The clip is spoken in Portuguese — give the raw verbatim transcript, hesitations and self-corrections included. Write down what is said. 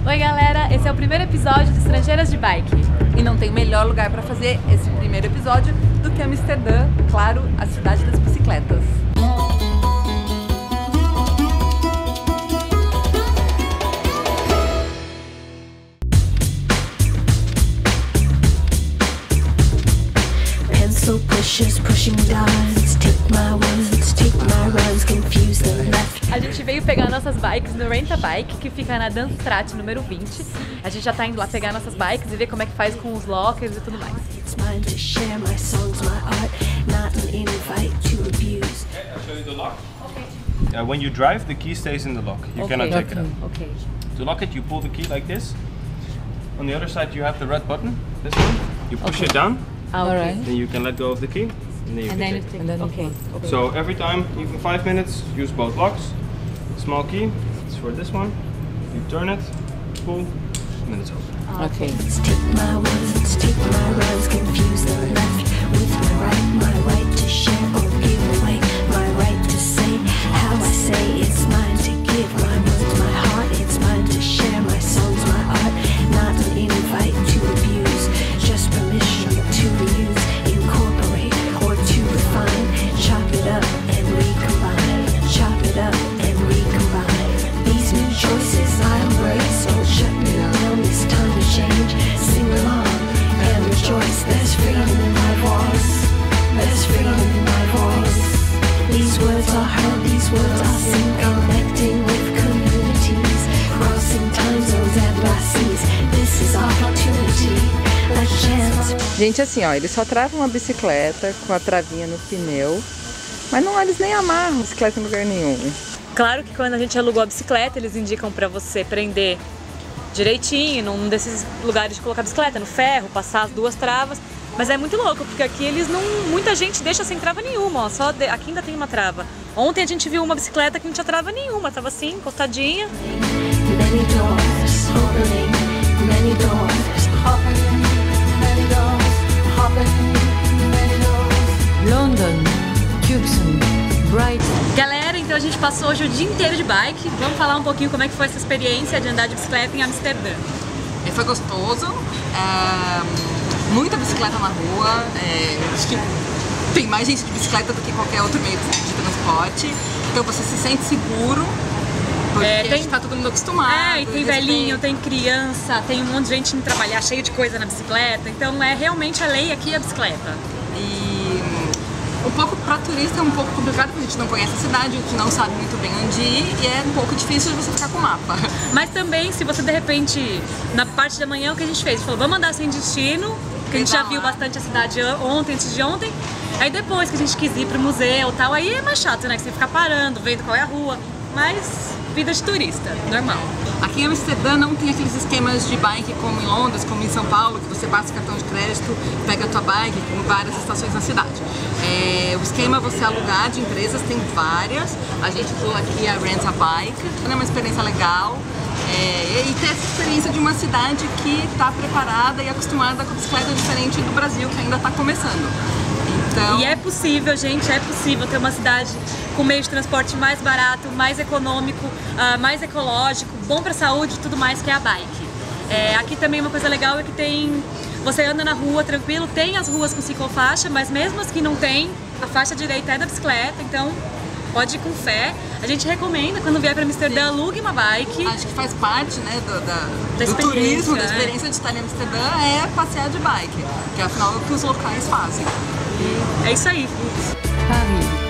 Oi galera, esse é o primeiro episódio de Estrangeiras de Bike. E não tem melhor lugar para fazer esse primeiro episódio do que Amsterdã, claro, a cidade das bicicletas. Pencil pushers pushing dials, take my words, take my rhymes, confuse the left. A gente veio pegar nossas bikes no Rent a Bike, que fica na Danstraat número vinte. A gente já tá indo lá pegar nossas bikes e ver como é que faz com os lockers e tudo mais. It's mine to share my songs, my art, not an invite to abuse. I'll show you the lock. Okay. Uh, when you drive, the key stays in the lock. You Okay, cannot take it okay, out. okay. To lock it, you pull the key like this. On the other side, you have the red button. This one. You push Okay. it down. Ah, okay. Alright. Then you can let go of the key. And then you And can then you take it. take, And then you okay. okay. So every time, even five minutes, use both locks. Small key. It's for this one. You turn it, pull, and then it's open. Ok. Take my words, take my rhymes, confuse the left with my right, my right to share or give away, my right to say how I say. It's mine to give my words, my heart. It's mine to share my songs, my art, not an invite to abuse, just permission to reuse, incorporate or to refine, chop it up and recombine, chop it up and recombine. These new choices I embrace, don't shut me down, it's time to change. Sing along and rejoice, there's freedom in my voice, there's freedom in my voice. These words are heard, these words are seen, connecting with communities, crossing time zones and bases. This is opportunity, a chance. Gente, assim, ó, eles só travam a bicicleta com a travinha no pneu, mas não, eles nem amarram a bicicleta em lugar nenhum. Claro que quando a gente alugou a bicicleta, eles indicam pra você prender direitinho, num desses lugares de colocar a bicicleta, no ferro, passar as duas travas. Mas é muito louco, porque aqui eles não... muita gente deixa sem trava nenhuma, ó. Só de, aqui ainda tem uma trava. Ontem a gente viu uma bicicleta que não tinha trava nenhuma, tava assim, encostadinha. Many doors opening, many doors opening, many doors opening, many doors. London, Tucson, Brighton. Galera, então a gente passou hoje o dia inteiro de bike. Vamos falar um pouquinho como é que foi essa experiência de andar de bicicleta em Amsterdã. E foi gostoso, é, muita bicicleta na rua, é, acho que tem mais gente de bicicleta do que qualquer outro meio de transporte, então você se sente seguro, porque É, a tem- gente tá todo mundo acostumado. É, e tem respeito. velhinho, tem criança, tem um monte de gente indo trabalhar cheio de coisa na bicicleta. Então é realmente a lei aqui a bicicleta. E um pouco para turista é um pouco complicado, porque a gente não conhece a cidade, a gente não sabe muito bem onde ir e é um pouco difícil de você ficar com o mapa. Mas também, se você de repente, na parte da manhã, o que a gente fez? A gente falou, vamos andar sem destino, que a gente já viu bastante a cidade ontem, antes de ontem. Aí depois que a gente quis ir pro museu e tal, aí é mais chato, né? Que você fica parando, vendo qual é a rua. Mas vida de turista, normal. Aqui em Amsterdã não tem aqueles esquemas de bike como em Londres, como em São Paulo, que você passa o cartão de crédito, pega a tua bike com várias estações na cidade. É, o esquema é você alugar de empresas, tem várias. A gente usou aqui a Rent a Bike, é uma experiência legal. É, e ter essa experiência de uma cidade que está preparada e acostumada com a bicicleta diferente do Brasil, que ainda está começando. Então... E é possível, gente, é possível ter uma cidade com meio de transporte mais barato, mais econômico, uh, mais ecológico, bom pra saúde e tudo mais, que é a bike. É, aqui também uma coisa legal é que tem... Você anda na rua tranquilo, tem as ruas com ciclofaixa, mas mesmo as que não tem, a faixa direita é da bicicleta, então pode ir com fé. A gente recomenda, quando vier pra Amsterdã, alugue uma bike. Acho que faz parte, né, do, da, Da do turismo, da experiência, experiência de estar em Amsterdã, é passear de bike, que afinal é o que os locais fazem. É isso aí. Paris,